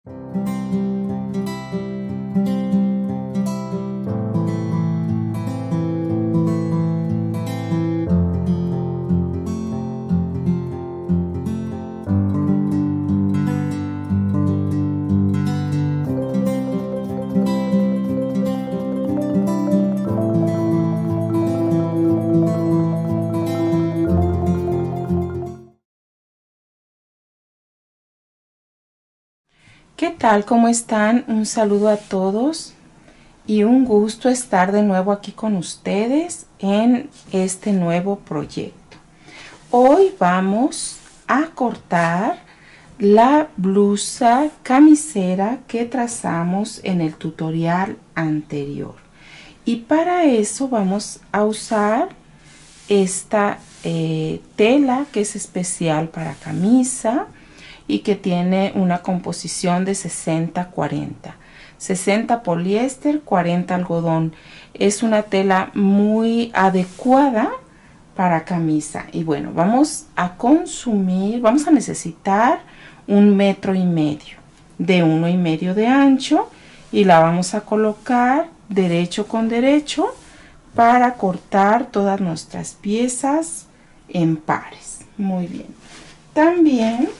¿Qué tal? ¿Cómo están? Un saludo a todos y un gusto estar de nuevo aquí con ustedes en este nuevo proyecto. Hoy vamos a cortar la blusa camisera que trazamos en el tutorial anterior. Y para eso vamos a usar esta tela que es especial para camisa y que tiene una composición de 60-40. 60 poliéster, 40 algodón. Es una tela muy adecuada para camisa. Y bueno, vamos a necesitar 1,5 metros de 1,5 metros de ancho y la vamos a colocar derecho con derecho para cortar todas nuestras piezas en pares. Muy bien. También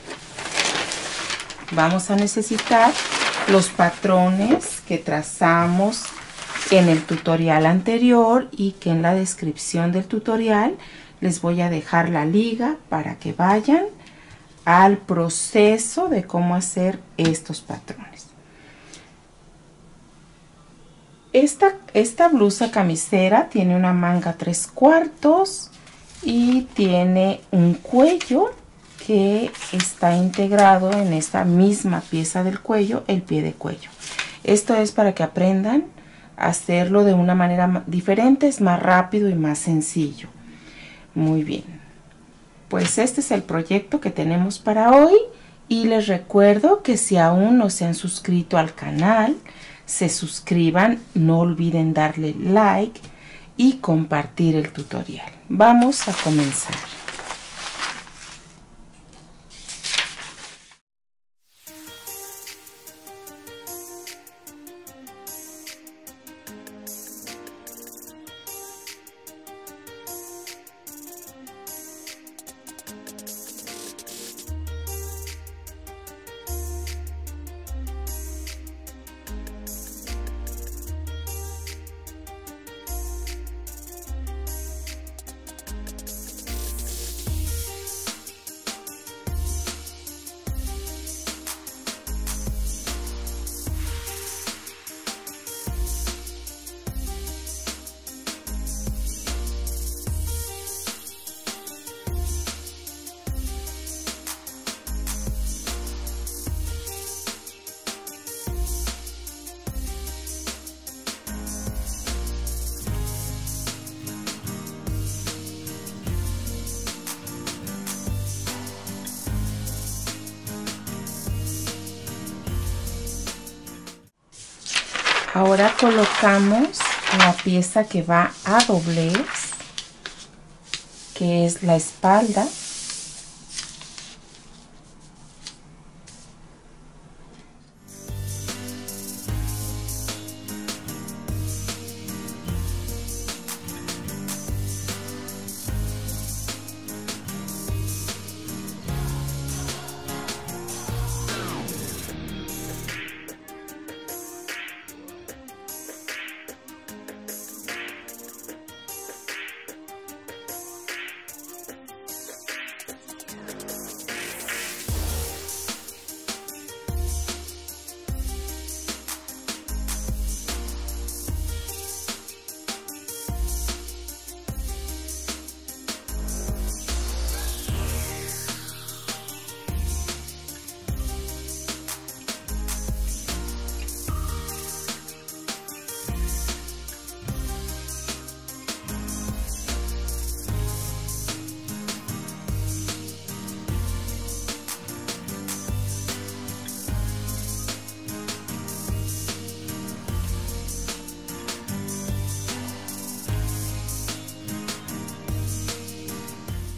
vamos a necesitar los patrones que trazamos en el tutorial anterior y que en la descripción del tutorial les voy a dejar la liga para que vayan al proceso de cómo hacer estos patrones. Esta blusa camisera tiene una manga 3/4 y tiene un cuello que está integrado en esta misma pieza del cuello, el pie de cuello. Esto es para que aprendan a hacerlo de una manera diferente, es más rápido y más sencillo. Muy bien, pues este es el proyecto que tenemos para hoy y les recuerdo que si aún no se han suscrito al canal, se suscriban, no olviden darle like y compartir el tutorial. Vamos a comenzar. Ahora colocamos la pieza que va a doblez, que es la espalda.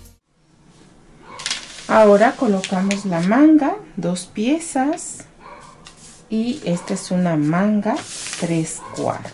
Ahora colocamos la manga, 2 piezas y esta es una manga 3/4.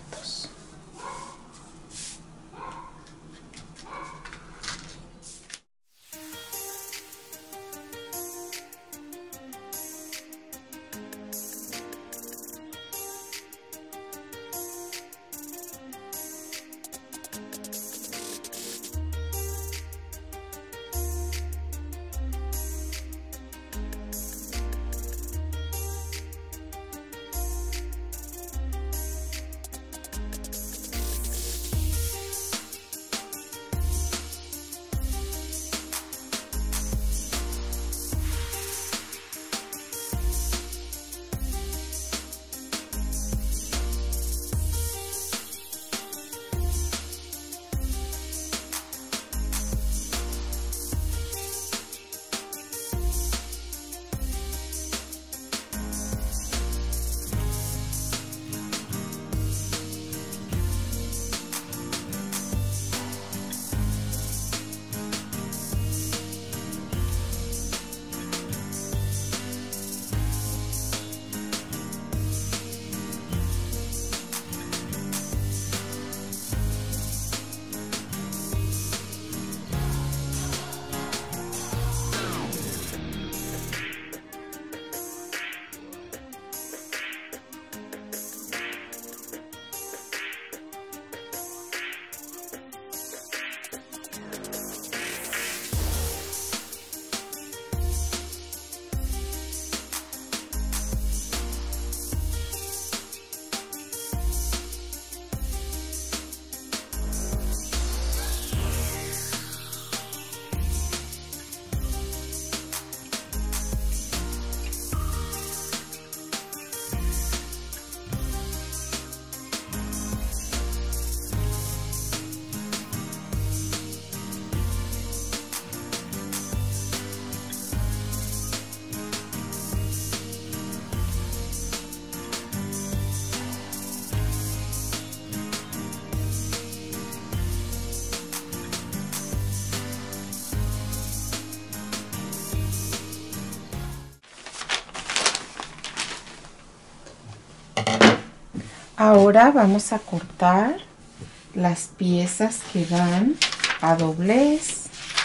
Ahora vamos a cortar las piezas que van a doblez.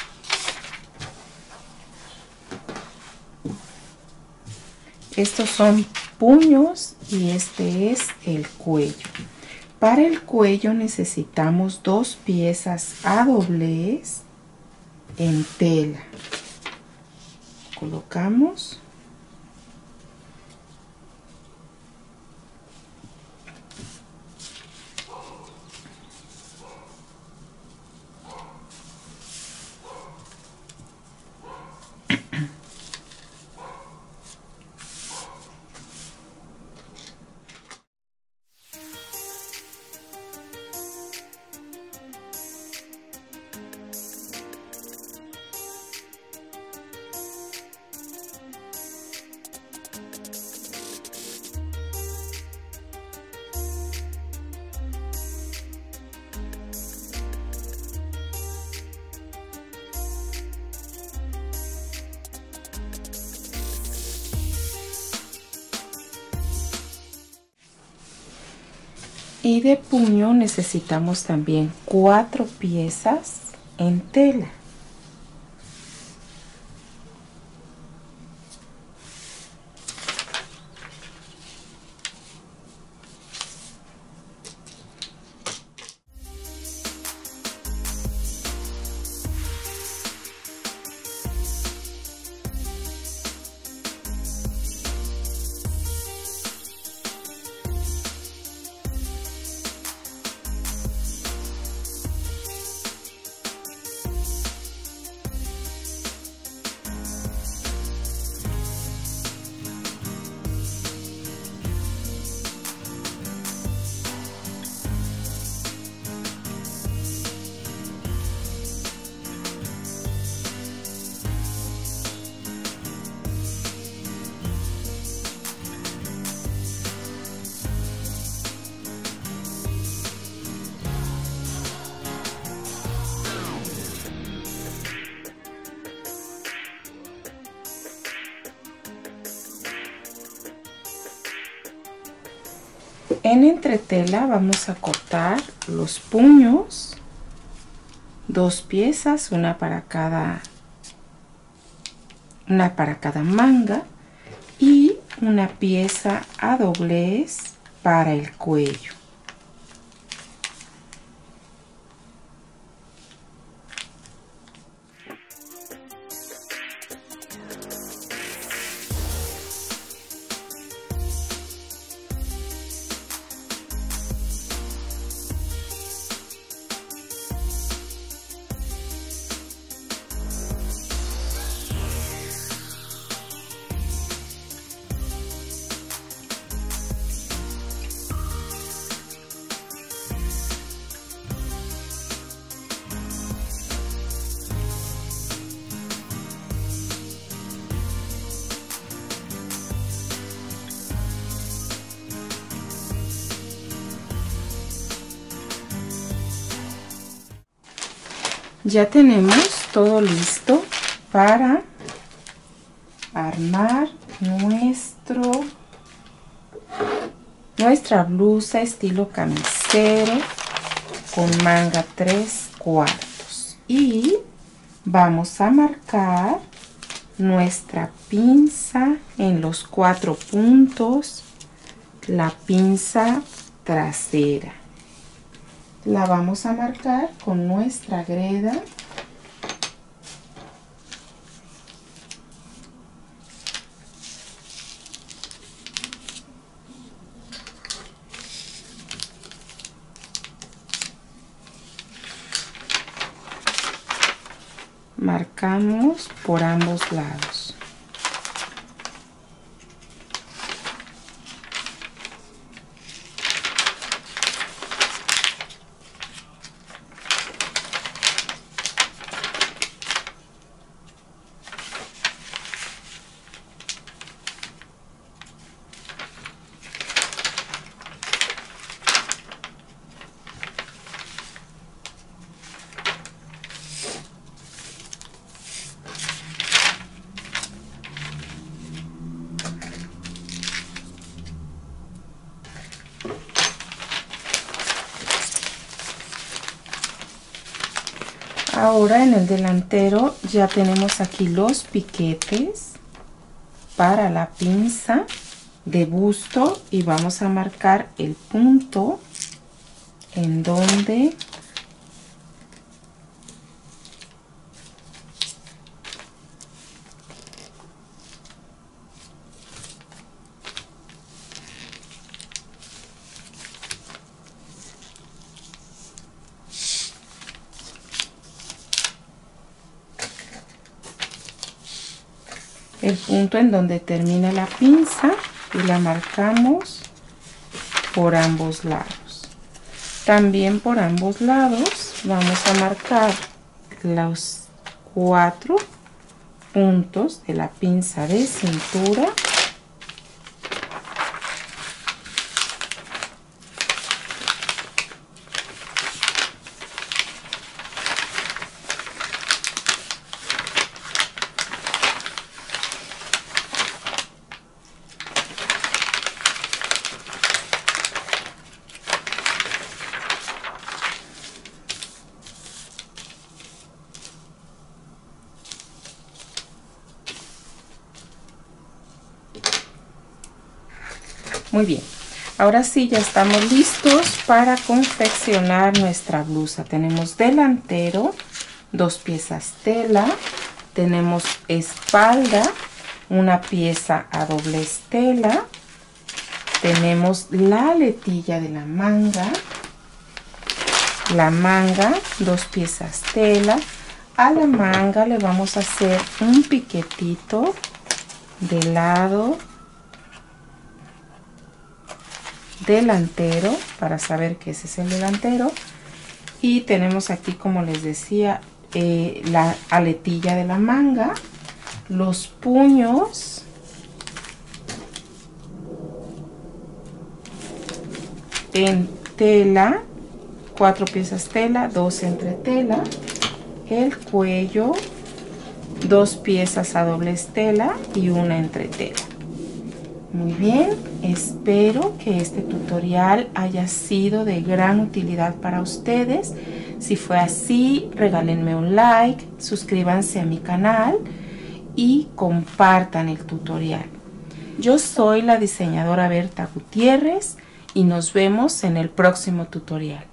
Estos son puños y este es el cuello. Para el cuello necesitamos 2 piezas a doblez en tela. Colocamos. Y de puño necesitamos también 4 piezas en tela. En entretela vamos a cortar los puños, 2 piezas, una para cada manga y una pieza a doblez para el cuello. Ya tenemos todo listo para armar nuestra blusa estilo camisero con manga 3/4 y vamos a marcar nuestra pinza en los 4 puntos, la pinza trasera. La vamos a marcar con nuestra greda. Marcamos por ambos lados. Ahora en el delantero ya tenemos aquí los piquetes para la pinza de busto y vamos a marcar el punto en donde termina la pinza y la marcamos por ambos lados. También por ambos lados vamos a marcar los 4 puntos de la pinza de cintura. Muy bien, ahora sí ya estamos listos para confeccionar nuestra blusa. Tenemos delantero, 2 piezas tela, tenemos espalda, una pieza a doblez tela, tenemos la aletilla de la manga, 2 piezas tela. A la manga le vamos a hacer un piquetito del lado delantero para saber que ese es el delantero, y tenemos aquí, como les decía, la aletilla de la manga, los puños, en tela, 4 piezas tela, 2 entre tela, el cuello, 2 piezas a doblez tela y una entre tela. Muy bien, espero que este tutorial haya sido de gran utilidad para ustedes. Si fue así, regálenme un like, suscríbanse a mi canal y compartan el tutorial. Yo soy la diseñadora Berta Gutiérrez y nos vemos en el próximo tutorial.